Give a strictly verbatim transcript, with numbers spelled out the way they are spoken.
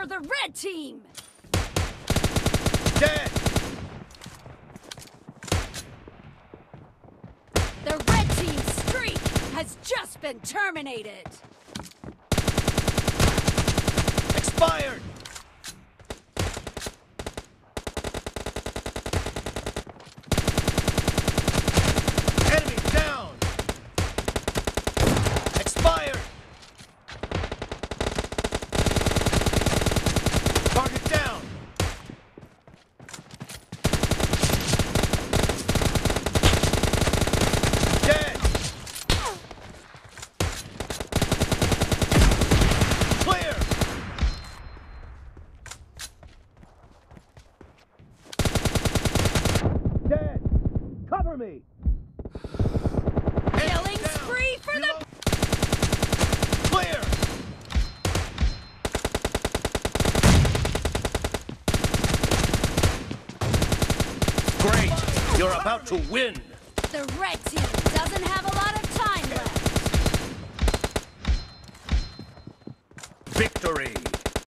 for the red team! Dead! The red team's streak has just been terminated! Expired! Enemy down! Expired! Target down! Dead! Clear! Dead! Cover me! Killing spree for the... Clear! Great! You're about to win! The red team doesn't have a lot of time left! Victory!